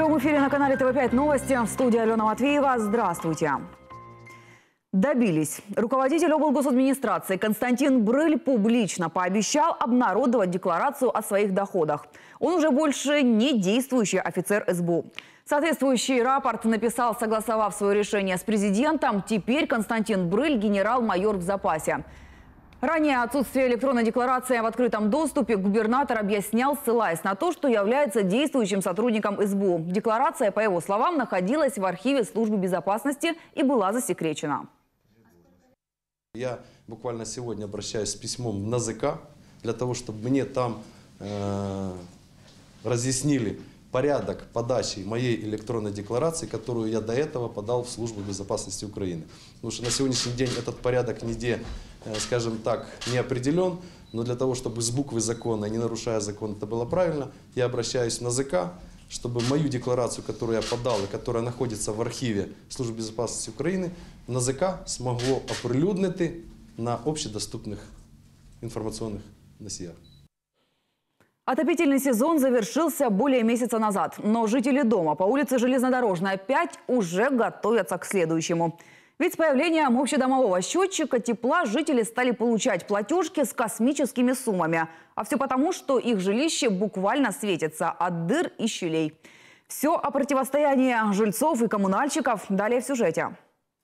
прямом эфире на канале ТВ5 новости. В студии Алена Матвеева. Здравствуйте. Добились. Руководитель облгосадминистрации Константин Брыль публично пообещал обнародовать декларацию о своих доходах. Он уже больше не действующий офицер СБУ. Соответствующий рапорт написал, согласовав свое решение с президентом. Теперь Константин Брыль – генерал-майор в запасе. Ранее отсутствие электронной декларации в открытом доступе губернатор объяснял, ссылаясь на то, что является действующим сотрудником СБУ. Декларация, по его словам, находилась в архиве службы безопасности и была засекречена. Я буквально сегодня обращаюсь с письмом в НАЗК для того, чтобы мне там разъяснили порядок подачи моей электронной декларации, которую я до этого подал в службу безопасности Украины. Потому что на сегодняшний день этот порядок нигде, скажем так, не определен. Но для того, чтобы с буквы закона, не нарушая закон, это было правильно, я обращаюсь в НАЗК, чтобы мою декларацию, которую я подал и которая находится в архиве службы безопасности Украины, НАЗК смогло оприлюднити на общедоступных информационных носителях. Отопительный сезон завершился более месяца назад, но жители дома по улице Железнодорожная, 5 уже готовятся к следующему. Ведь с появлением общедомового счетчика тепла жители стали получать платежки с космическими суммами. А все потому, что их жилище буквально светится от дыр и щелей. Все о противостоянии жильцов и коммунальщиков далее в сюжете.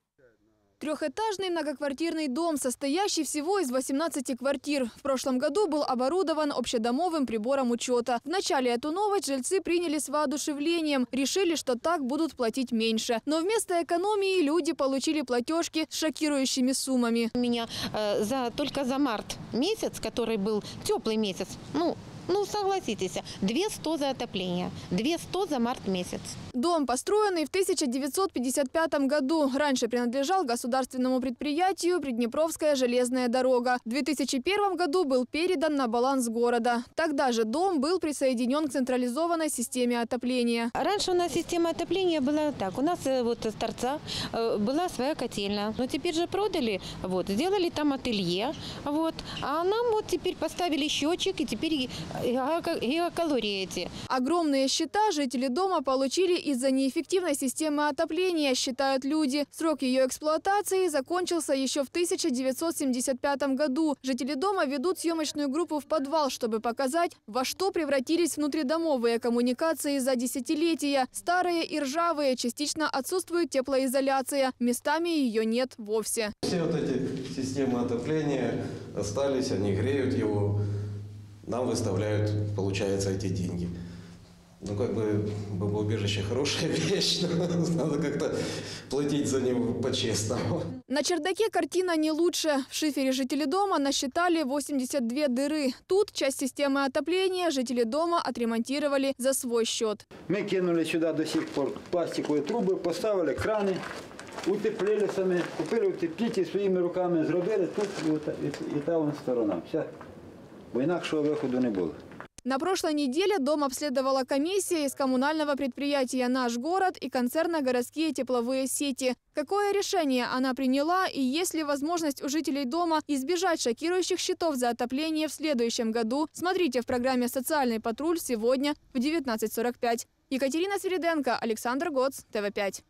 Трехэтажный многоквартирный дом, состоящий всего из 18 квартир. В прошлом году был оборудован общедомовым прибором учета. Вначале эту новость жильцы приняли с воодушевлением. Решили, что так будут платить меньше. Но вместо экономии люди получили платежки с шокирующими суммами. У меня только за март месяц, который был теплый месяц, ну, согласитесь, 200 за отопление, 200 за март месяц. Дом, построенный в 1955 году, раньше принадлежал государственному предприятию «Приднепровская железная дорога». В 2001 году был передан на баланс города. Тогда же дом был присоединен к централизованной системе отопления. Раньше у нас система отопления была так. У нас вот с торца была своя котельная. Но теперь же продали, сделали там ателье. А нам теперь поставили счетчик, и теперь гигакалории эти. Огромные счета жители дома получили из-за неэффективной системы отопления, считают люди. Срок ее эксплуатации закончился еще в 1975 году. Жители дома ведут съемочную группу в подвал, чтобы показать, во что превратились внутридомовые коммуникации за десятилетия. Старые и ржавые, частично отсутствует теплоизоляция. Местами ее нет вовсе. Все эти системы отопления остались, они греют его. Нам выставляют, получается, эти деньги. Бомбоубежище хорошая вещь, но надо как-то платить за него по-честному. На чердаке картина не лучше. В шифере жители дома насчитали 82 дыры. Тут часть системы отопления жители дома отремонтировали за свой счет. Мы кинули сюда до сих пор пластиковые трубы, поставили краны, утеплили сами, купили утеплитель своими руками, зробили тут і та сторона. Все. Бо інакшого виходу не було. На прошлой неделе дом обследовала комиссия из коммунального предприятия «Наш город» и концерна «Городские тепловые сети». Какое решение она приняла и есть ли возможность у жителей дома избежать шокирующих счетов за отопление в следующем году? Смотрите в программе «Социальный патруль» сегодня в 19:45. Екатерина Свириденко, Александр Гоц, ТВ5.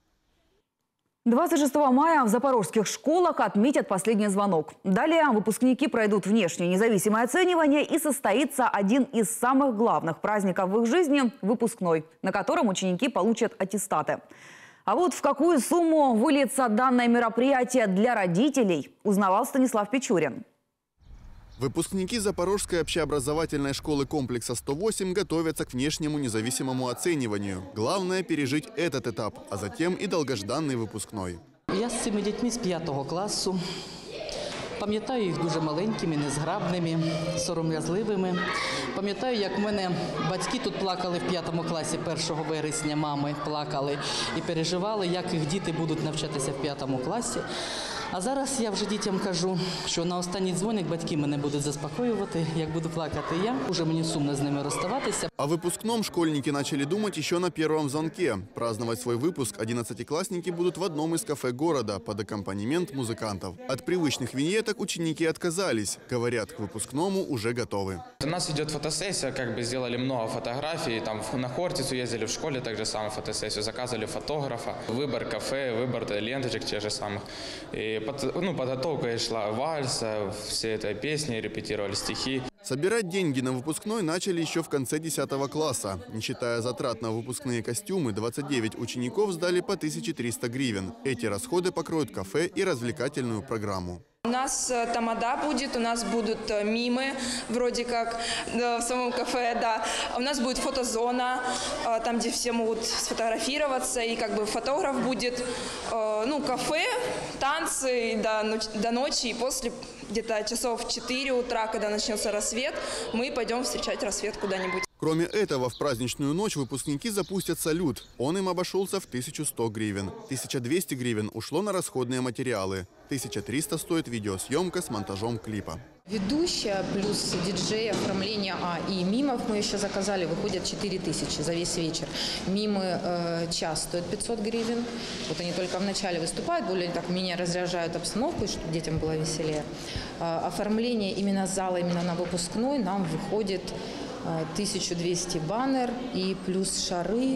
26 мая в запорожских школах отметят последний звонок. Далее выпускники пройдут внешнее независимое оценивание и состоится один из самых главных праздников в их жизни – выпускной, на котором ученики получат аттестаты. А вот в какую сумму выльется данное мероприятие для родителей, узнавал Станислав Печурин. Выпускники Запорожской общеобразовательной школы комплекса 108 готовятся к внешнему независимому оцениванию. Главное – пережить этот этап, а затем и долгожданный выпускной. Я з цими дітьми з 5 класу. Пам'ятаю їх дуже маленькими, незграбними, сором'язливими. Пам'ятаю, як в мене батьки тут плакали в 5 класі 1 вересня, мами плакали і переживали, як їх діти будуть навчатися в 5 класі. А зараз я вже дітям кажу, що на останній дзвоник батьки мене будуть заспокоювати, як буду плакати я. Уже мені сумно з ними розставатися. О выпускном школьники начали думать еще на первом звонке. Праздновать свой выпуск 11-классники будут в одном из кафе города под аккомпанемент музыкантов. От привычных виньеток ученики отказались. Говорят, к выпускному уже готовы. У нас идет фотосессия, как бы сделали много фотографий. Там на Хортицу ездили, в школе также самую фотосессию, заказывали фотографа. Выбор кафе, выбор ленточек тех же самых. И подготовка шла вальса, все это песни, репетировали стихи. Собирать деньги на выпускной начали еще в конце 10 класса. Не считая затрат на выпускные костюмы, 29 учеников сдали по 1300 гривен. Эти расходы покроют кафе и развлекательную программу. У нас тамада будет, у нас будут мимы, вроде как в самом кафе, да. У нас будет фотозона, там, где все могут сфотографироваться, и как бы фотограф будет, кафе, танцы до ночи, и после где-то часов 4 утра, когда начнется рассвет, мы пойдем встречать рассвет куда-нибудь. Кроме этого, в праздничную ночь выпускники запустят салют. Он им обошелся в 1100 гривен. 1200 гривен ушло на расходные материалы. 1300 стоит видеосъемка с монтажом клипа. Ведущая плюс диджей, оформление и мимов мы еще заказали, выходит 4000 за весь вечер. Мимы час стоят 500 гривен. Вот они только в начале выступают, более так менее разряжают обстановку, чтобы детям было веселее. Оформление именно зала, именно на выпускной нам выходит 1200 баннер и плюс шары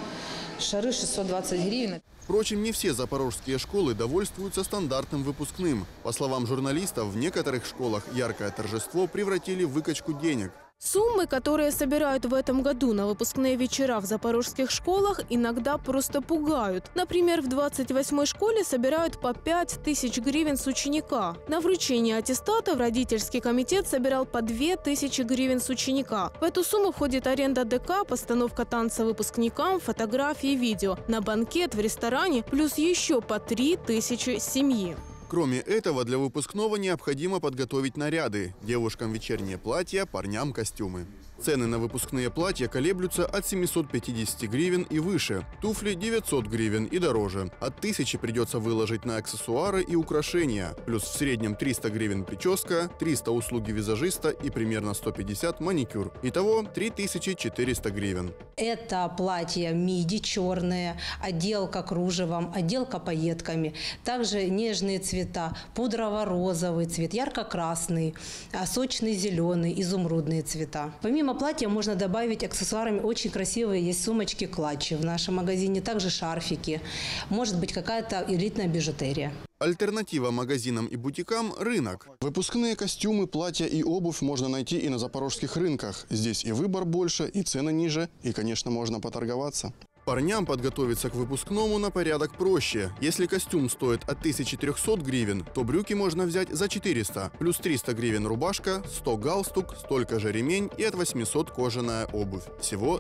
620 гривен. Впрочем, не все запорожские школы довольствуются стандартным выпускным. По словам журналистов, в некоторых школах яркое торжество превратили в выкачку денег. Суммы, которые собирают в этом году на выпускные вечера в запорожских школах, иногда просто пугают. Например, в 28-й школе собирают по 5000 гривен с ученика. На вручение аттестатов родительский комитет собирал по 2000 гривен с ученика. В эту сумму входит аренда ДК, постановка танца выпускникам, фотографии, видео. На банкет в ресторане плюс еще по 3000 семьи. Кроме этого, для выпускного необходимо подготовить наряды. Девушкам вечерние платья, парням костюмы. Цены на выпускные платья колеблются от 750 гривен и выше. Туфли 900 гривен и дороже. От 1000 придется выложить на аксессуары и украшения. Плюс в среднем 300 гривен прическа, 300 услуги визажиста и примерно 150 маникюр. Итого 3400 гривен. Это платья миди черные, отделка кружевом, отделка пайетками. Также нежные цвета, пудрово-розовый цвет, ярко-красный, сочный зеленый, изумрудные цвета. Помимо платья можно добавить аксессуарами очень красивые есть сумочки-клатчи в нашем магазине, также шарфики, может быть какая-то элитная бижутерия. Альтернатива магазинам и бутикам – рынок. Выпускные костюмы, платья и обувь можно найти и на запорожских рынках. Здесь и выбор больше, и цены ниже, и, конечно, можно поторговаться. Парням подготовиться к выпускному на порядок проще. Если костюм стоит от 1300 гривен, то брюки можно взять за 400. Плюс 300 гривен рубашка, 100 галстук, столько же ремень и от 800 кожаная обувь. Всего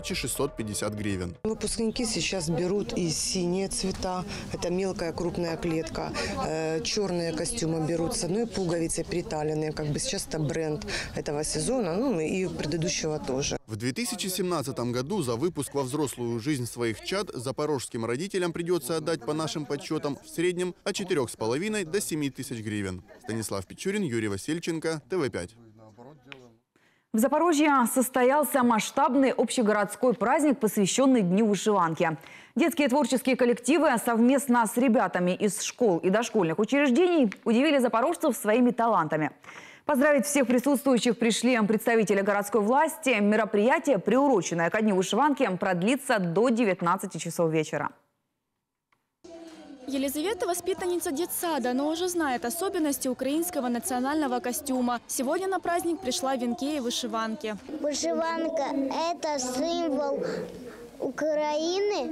2650 гривен. Выпускники сейчас берут и синие цвета. Это мелкая крупная клетка. Черные костюмы берут с одной пуговицей приталенные. Как бы сейчас это бренд этого сезона, и предыдущего тоже. В 2017 году за выпуск во взрослую жизнь своих чад запорожским родителям придется отдать по нашим подсчетам в среднем от 4,5 до 7 тысяч гривен. Станислав Печурин, Юрий Васильченко, ТВ5. В Запорожье состоялся масштабный общегородской праздник, посвященный Дню вышиванки. Детские творческие коллективы совместно с ребятами из школ и дошкольных учреждений удивили запорожцев своими талантами. Поздравить всех присутствующих пришли представители городской власти. Мероприятие, приуроченное ко Дню вышиванки, продлится до 19 часов вечера. Елизавета – воспитанница детсада, но уже знает особенности украинского национального костюма. Сегодня на праздник пришла в венке и вышиванке. Вышиванка – это символ Украины.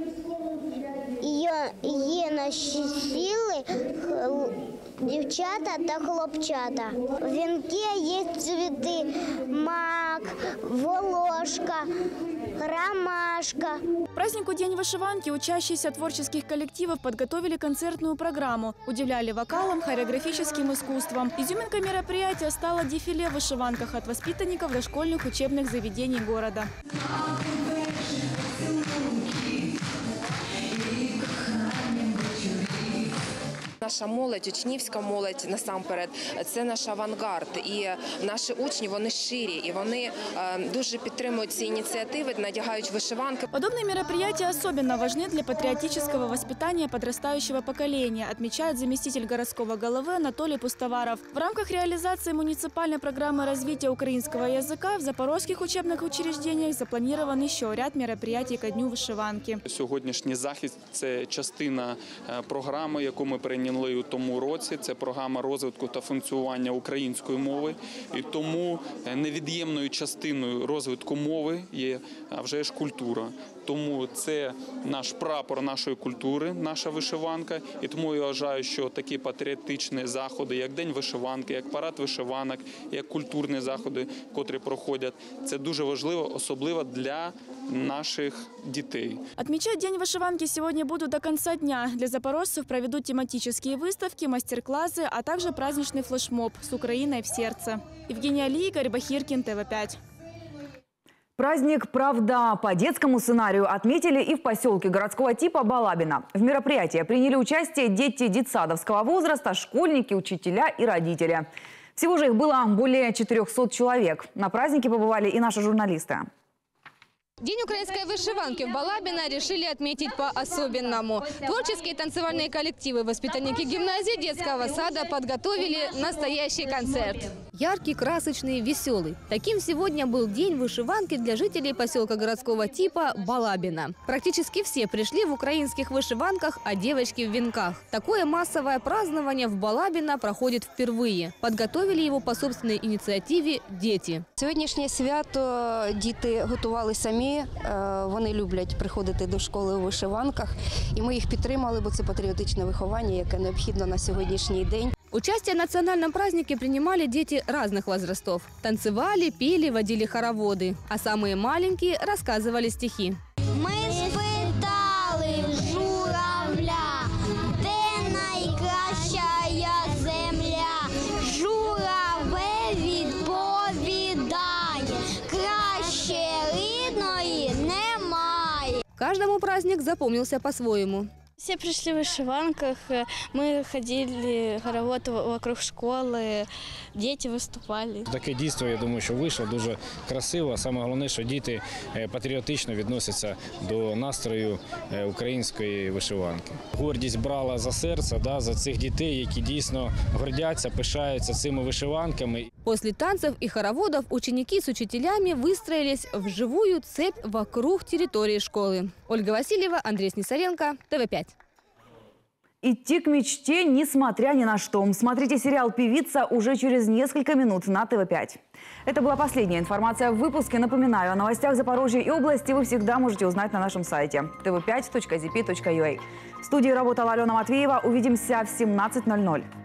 Ее носили девчата та хлопчата. В венке есть цветы – мак, волошка, ромашка. К празднику День вышиванки учащиеся творческих коллективов подготовили концертную программу. Удивляли вокалом, хореографическим искусством. Изюминкой мероприятия стало дефиле в вышиванках от воспитанников дошкольных учебных заведений города. Наша молодь, учнівська молодь насамперед, це наш авангард. І наші учні, вони щирі, і вони дуже підтримують ці ініціативи, надягають вишиванки. Подобные мероприятия особенно важны для патриотического воспитания подрастающего поколения, отмечает заместитель городского головы Анатолий Пустоваров. В рамках реализации муниципальной программы развития украинского языка в запорожских учебных учреждениях запланирован еще ряд мероприятий ко Дню вишиванки. Сьогоднішній захід – це частина програми, яку ми прийняли у тому році. Це програма розвитку та функціонування української мови. І тому невід'ємною частиною розвитку мови є вже ж культура. Тому це наш прапор нашої культури, наша вишиванка. І тому я вважаю, що такі патріотичні заходи, як День вишиванки, як парад вишиванок, як культурні заходи, котрі проходять, це дуже важливо, особливо для наших детей. Отмечать День вышиванки сегодня будут до конца дня. Для запорожцев проведут тематические выставки, мастер-классы, а также праздничный флешмоб «С Украиной в сердце». Евгения Ли, Игорь Бахиркин, ТВ5. Праздник «Правда» по детскому сценарию отметили и в поселке городского типа Балабино. В мероприятии приняли участие дети детсадовского возраста, школьники, учителя и родители. Всего же их было более 400 человек. На празднике побывали и наши журналисты. День украинской вышиванки в Балабино решили отметить по-особенному. Творческие танцевальные коллективы, воспитанники гимназии детского сада подготовили настоящий концерт. Яркий, красочный, веселый. Таким сегодня был день вышиванки для жителей поселка городского типа Балабино. Практически все пришли в украинских вышиванках, а девочки в венках. Такое массовое празднование в Балабино проходит впервые. Подготовили его по собственной инициативе дети. Сьогоднішнє свято діти готували самі. Вони люблять приходити до школи у вишиванках. І ми їх підтримали, бо це патріотичне виховання, яке необхідно на сьогоднішній день. Участие в национальном празднике принимали дети разных возрастов. Танцевали, пели, водили хороводы. А самые маленькие рассказывали стихи. Ми спитали журавля, де найкраща земля. Журавель відповідає, краще рідної немає. Каждому праздник запомнился по-своему. Все пришли в вышиванках, мы ходили хоровод вокруг школи, діти виступали. Таке дійство, я думаю, що вийшло дуже красиво. Саме головне, що діти патріотично відносяться до настрою української вишиванки. Гордість брала за серце, за цих дітей, які дійсно гордяться, пишаються цими вишиванками. После танцев и хороводов ученики с учителями выстроились в живую цепь вокруг территории школы. Ольга Васильева, Андрей Снисаренко, ТВ5. Идти к мечте, несмотря ни на что. Смотрите сериал «Певица» уже через несколько минут на ТВ5. Это была последняя информация в выпуске. Напоминаю, о новостях Запорожья и области вы всегда можете узнать на нашем сайте tv5.zp.ua. В студии работала Алена Матвеева. Увидимся в 17:00.